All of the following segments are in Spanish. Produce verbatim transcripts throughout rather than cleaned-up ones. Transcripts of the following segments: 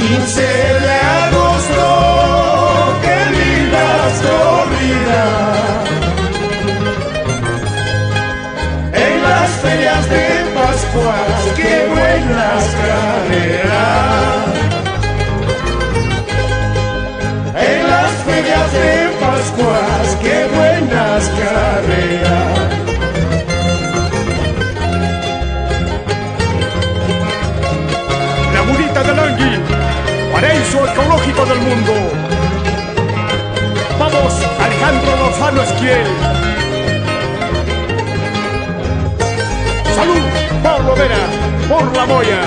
quince de agosto, qué lindas corridas. En las ferias de Pascuas, qué buenas carreras. En las ferias de Pascuas, qué buenas carreras. Lagunita del Angui, paraíso ecológico del mundo. Vamos, Alejandro Lozano Esquiel. Salud, Pablo Vera, por la Moya.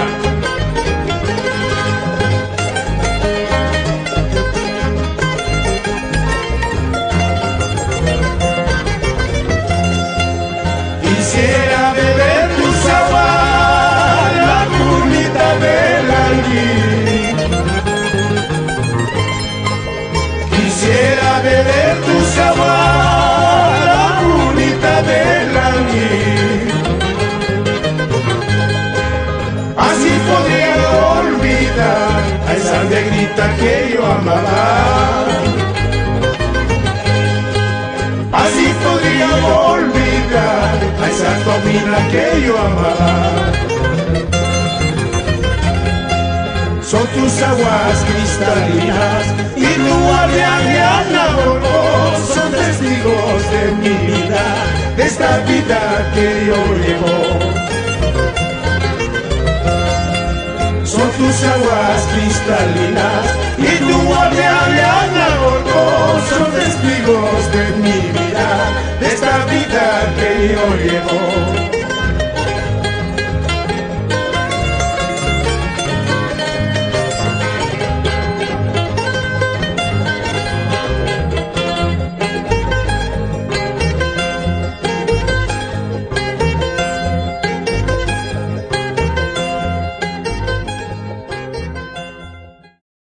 Quisiera beber tus aguas, Lagunita del Angui. Quisiera beber tus aguas, Lagunita del Angui. Así podría olvidar a esa negrita que yo amaba. Así podría olvidar a esa Tomina que yo amaba. Son tus aguas cristalinas y tu Adriana Borbón son testigos de mi vida, de esta vida que yo llevo. Son tus aguas cristalinas y tu Adriana Borbón son testigos de mi vida, de esta vida que yo llevo.